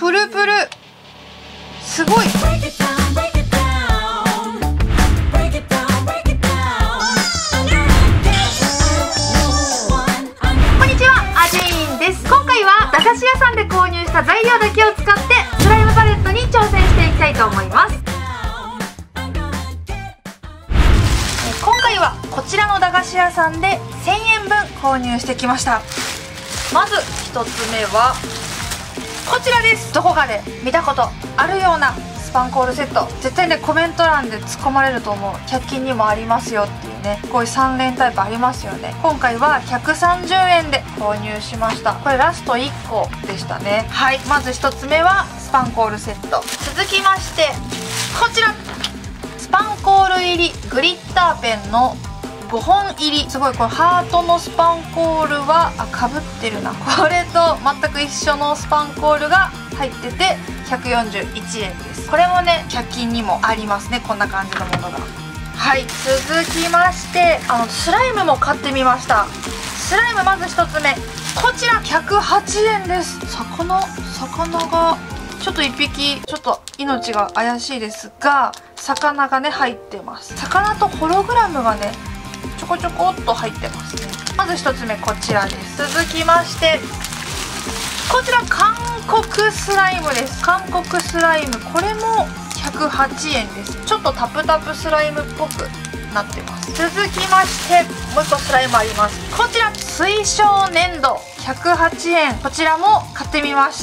プルプル、すごい。今回は駄菓子屋さんで購入した材料だけを使ってスライムパレットに挑戦していきたいと思います。今回はこちらの駄菓子屋さんで1000円分購入してきました。まず1つ目はこちらです。どこかで見たことあるようなスパンコールセット、絶対ねコメント欄で突っ込まれると思う。100均にもありますよっていうね、こういう3連タイプありますよね。今回は130円で購入しました。これラスト1個でしたね。はい、まず1つ目はスパンコールセット。続きましてこちら、スパンコール入りグリッターペンの5本入り。すごい、これハートのスパンコールはかぶってるな。これと全く一緒のスパンコールが入ってて141円です。これもね100均にもありますね、こんな感じのものが。はい、続きましてスライムも買ってみました。スライムまず1つ目こちら108円です。魚がちょっと1匹ちょっと命が怪しいですが、魚がね入ってます。魚とホログラムがねちょこちょこっと入ってますね。まず1つ目こちらです。続きましてこちら韓国スライムです。韓国スライム、これも108円です。ちょっとタプタプスライムっぽくなってます。続きましてもう1個スライムあります。こちら水晶粘土108円、こちらも買ってみました。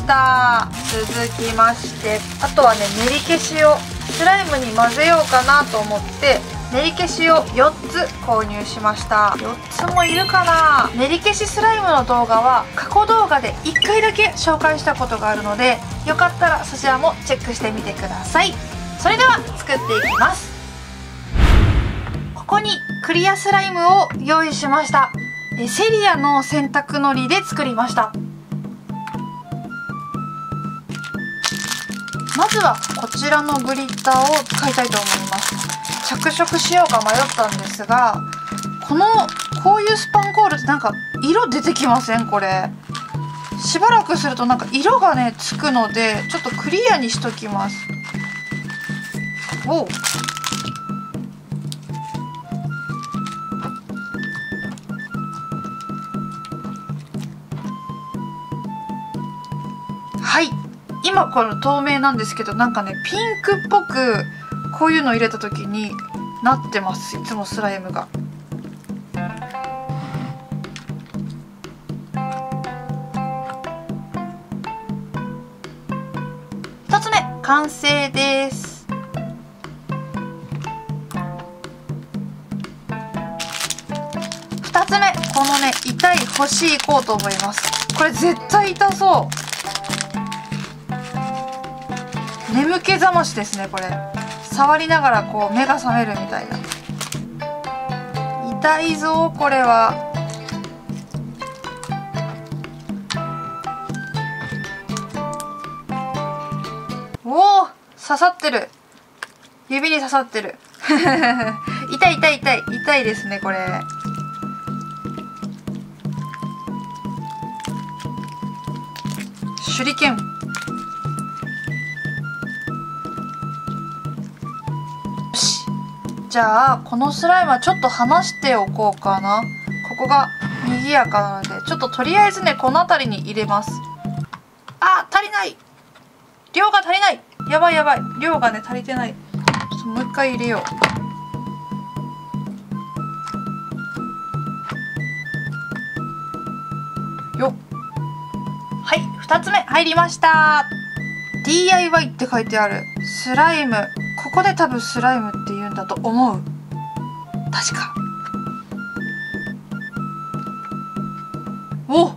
続きましてあとはね練り消しをスライムに混ぜようかなと思って練り消しを4つ購入しました。4つもいるかな。練り消しスライムの動画は過去動画で1回だけ紹介したことがあるので、よかったらそちらもチェックしてみてください。それでは作っていきます。ここにクリアスライムを用意しました。セリアの洗濯のりで作りました。まずはこちらのグリッターを使いたいと思います。着色しようか迷ったんですが、こういうスパンコールってなんか色出てきません？これしばらくするとなんか色がねつくので、ちょっとクリアにしときます。おう、はい、今この透明なんですけど、なんかねピンクっぽくこういうの入れた時になってます。いつもスライムが。1つ目完成です。2つ目、このね痛い星いこうと思います。これ絶対痛そう。眠気覚ましですね。これ触りながらこう目が覚めるみたいな。痛いぞこれは。おお、刺さってる。指に刺さってる。痛い痛い痛い痛いですねこれ。手裏剣。じゃあこのスライムはちょっと離しておこうかな。ここが賑やかなのでちょっととりあえずねこの辺りに入れます。あ、足りない、量が足りない。やばいやばい、量がね足りてない。ちょっともう一回入れようよっ。はい、2つ目入りました。 DIY って書いてあるスライム。ここで多分スライムって言うんだと思う。確か。おっ、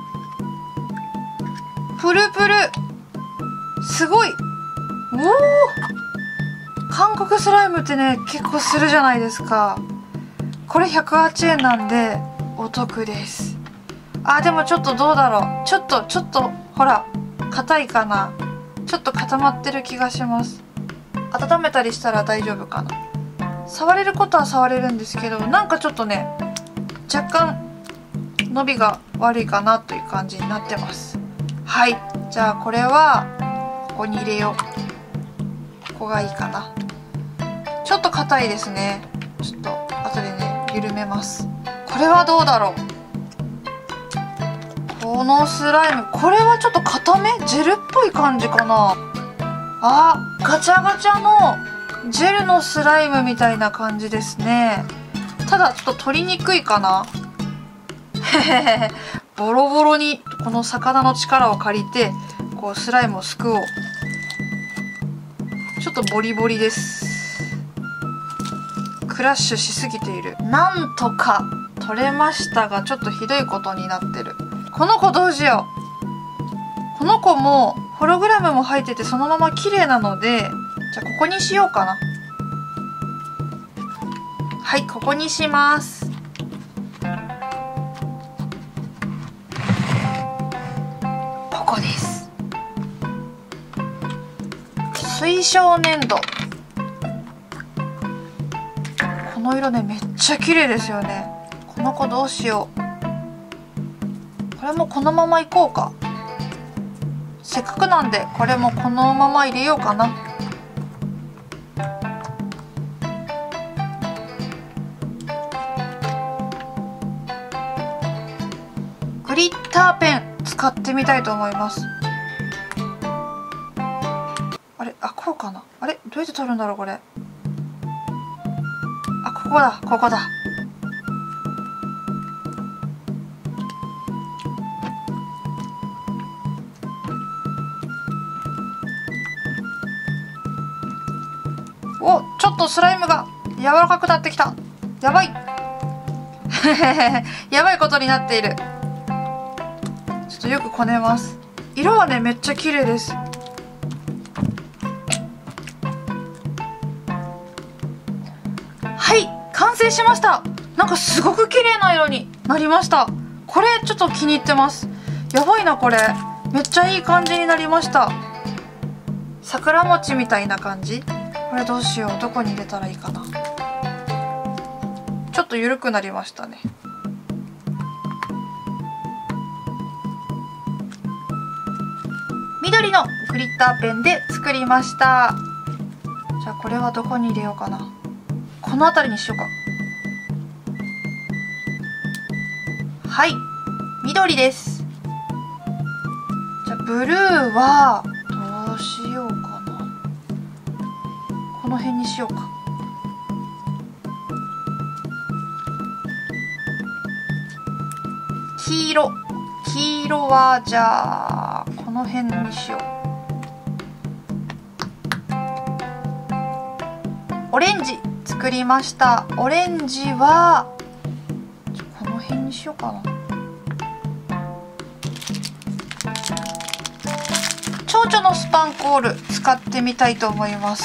プルプル、すごい。おお、韓国スライムってね結構するじゃないですか。これ108円なんでお得です。あ、でもちょっとどうだろう。ちょっとほら硬いかな。ちょっと固まってる気がします。温めたりしたら大丈夫かな。触れることは触れるんですけど、なんかちょっとね若干伸びが悪いかなという感じになってます。はい、じゃあこれはここに入れよう。ここがいいかな。ちょっと硬いですね。ちょっと後でね緩めます。これはどうだろう。このスライム、これはちょっと硬め、ジェルっぽい感じかな。あ、ガチャガチャのジェルのスライムみたいな感じですね。ただちょっと取りにくいかな。ボロボロにこの魚の力を借りてこうスライムをすくおう。ちょっとボリボリです。クラッシュしすぎている。なんとか取れましたが、ちょっとひどいことになってる。この子どうしよう。この子もホログラムも入っててそのまま綺麗なので、じゃあここにしようかな。はい、ここにします。ここです。水晶粘土。この色ね、めっちゃ綺麗ですよね。この子どうしよう。これもこのままいこうか。せっかくなんでこれもこのまま入れようかな。グリッターペン使ってみたいと思います。あれ、あ、こうかな。あれ、どうやって取るんだろうこれ。あ、ここだ、ここだ。お、ちょっとスライムが柔らかくなってきた。やばい。やばいことになっている。ちょっとよくこねます。色はね、めっちゃ綺麗です。はい、完成しました。なんかすごく綺麗な色になりました。これちょっと気に入ってます。やばいな、これめっちゃいい感じになりました。桜餅みたいな感じ。これどうしよう。どこに入れたらいいかな。ちょっと緩くなりましたね。緑のグリッターペンで作りました。じゃあこれはどこに入れようかな。この辺りにしようか。はい、緑です。じゃあブルーはどうしようかな。この辺にしようか。黄色はじゃあこの辺にしよう。オレンジ作りました。オレンジはこの辺にしようかな。蝶々のスパンコール使ってみたいと思います。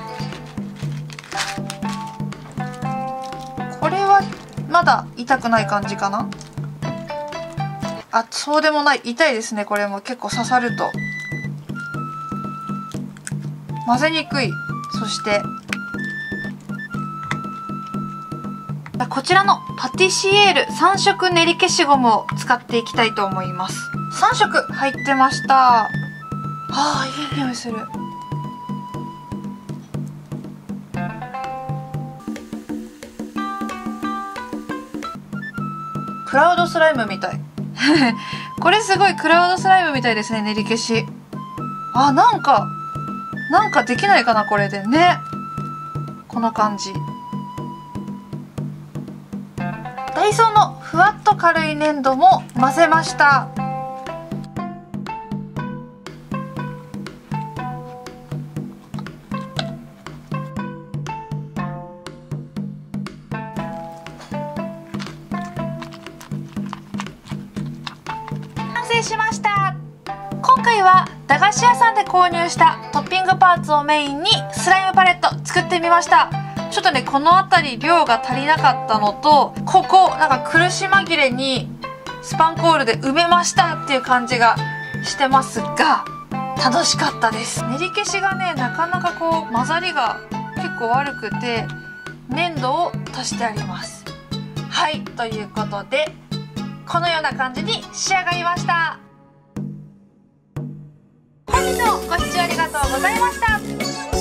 これはまだ痛くない感じかな。あ、そうでもない。痛いですね。これも結構刺さると混ぜにくい。そしてこちらのパティシエール3色練り消しゴムを使っていきたいと思います。3色入ってました。あー、いい匂いする。クラウドスライムみたい。これすごいクラウドスライムみたいですね、練り消し。あ、なんかできないかな、これでね。この感じ。ダイソーのふわっと軽い粘土も混ぜました。完成しました。今回は駄菓子屋さんで購入したトッピングパーツをメインにスライムパレット作ってみました。ちょっとね、この辺り量が足りなかったのと、ここなんか苦し紛れにスパンコールで埋めましたっていう感じがしてますが、楽しかったです。練り消しがね、なかなかこう混ざりが結構悪くて粘土を足してあります。はい、ということでこのような感じに仕上がりました。本日もご視聴ありがとうございました。